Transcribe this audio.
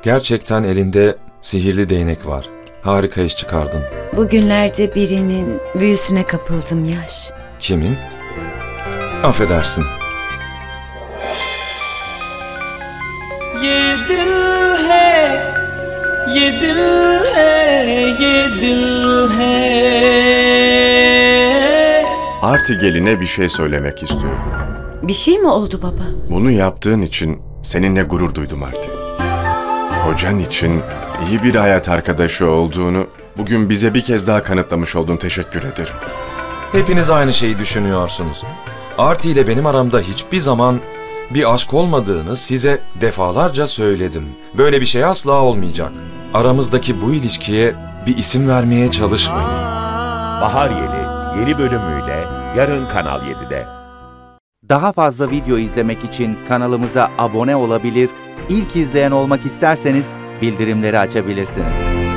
Gerçekten elinde sihirli değnek var. Harika iş çıkardın. Bugünlerde birinin büyüsüne kapıldım Yaş. Kimin? Affedersin. ये दिल है, ये दिल है, ये दिल है. Arti geline bir şey söylemek istiyorum. Bir şey mi oldu baba? Bunu yaptığın için seninle gurur duydum Arti. Kocan için iyi bir hayat arkadaşı olduğunu bugün bize bir kez daha kanıtlamış oldun. Teşekkür ederim. Hepiniz aynı şeyi düşünüyorsunuz. Arti ile benim aramda hiçbir zaman bir aşk olmadığını size defalarca söyledim. Böyle bir şey asla olmayacak. Aramızdaki bu ilişkiye bir isim vermeye çalışmayın. Bahar Yeli yeni bölümüyle yarın Kanal 7'de. Daha fazla video izlemek için kanalımıza abone olabilir, ilk izleyen olmak isterseniz bildirimleri açabilirsiniz.